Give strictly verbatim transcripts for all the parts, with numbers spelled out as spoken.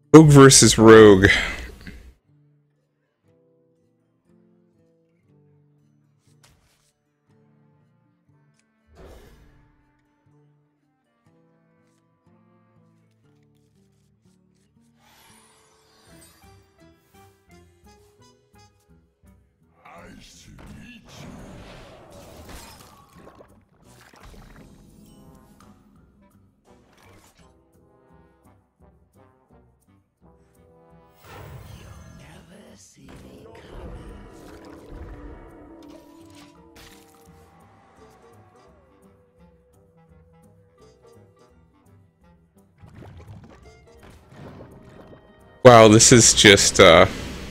Rogue versus Rogue. Wow, this is just, uh...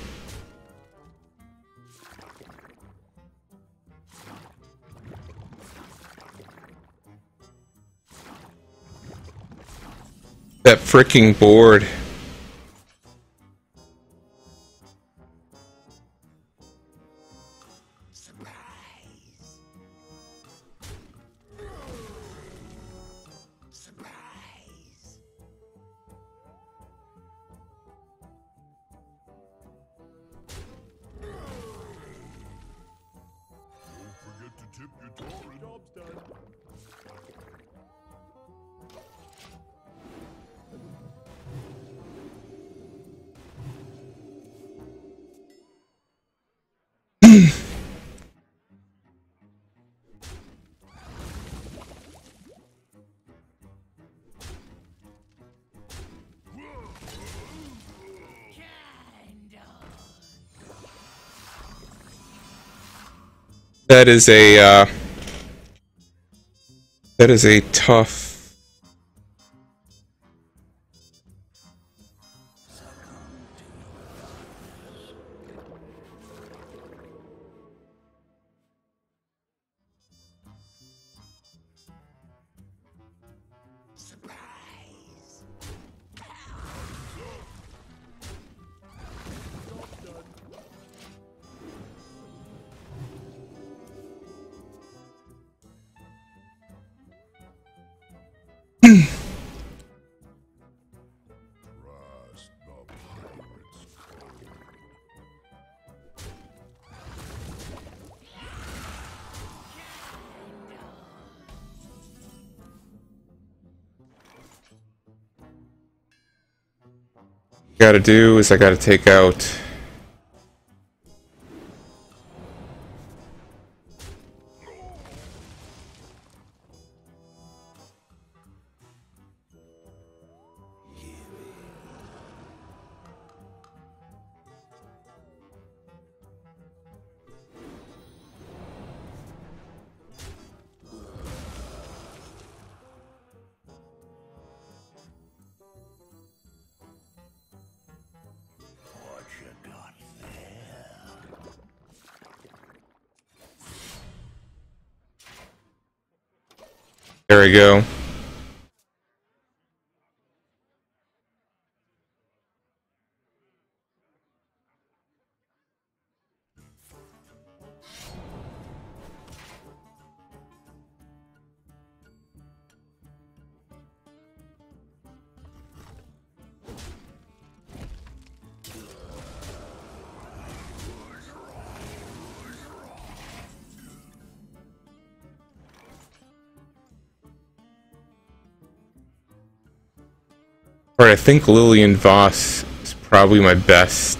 that fricking board. That is a, uh... that is a tough... Gotta do is I gotta take out... There we go. Alright, I think Lillian Voss is probably my best.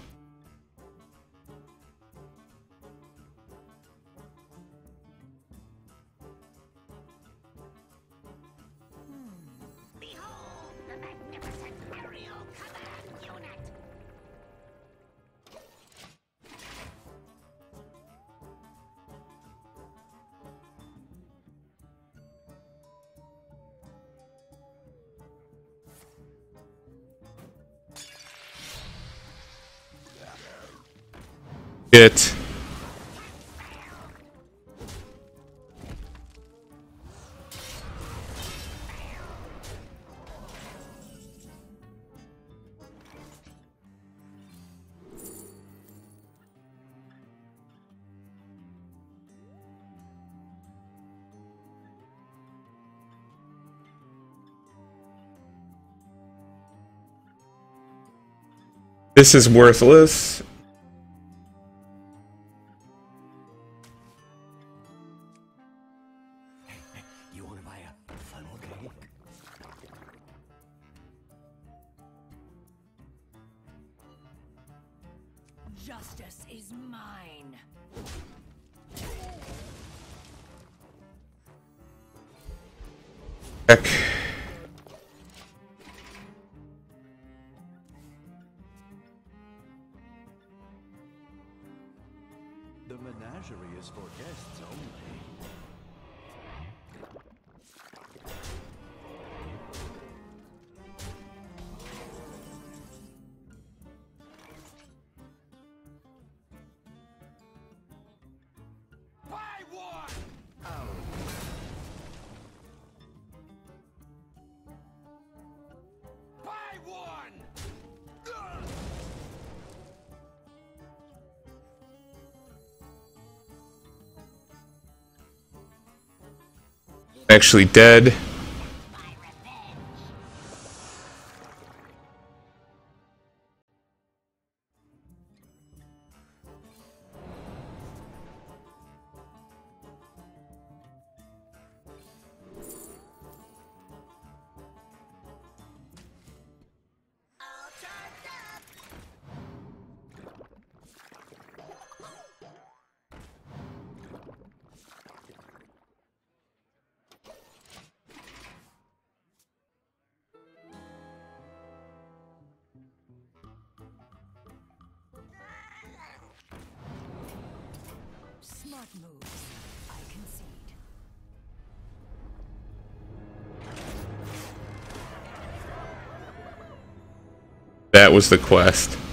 It. This is worthless. You want to buy a funnel cake? Justice is mine. Heck. The menagerie is for guests only. Buy one! Oh. Buy one! Ugh! Actually dead. Smart moves, I concede. That was the quest.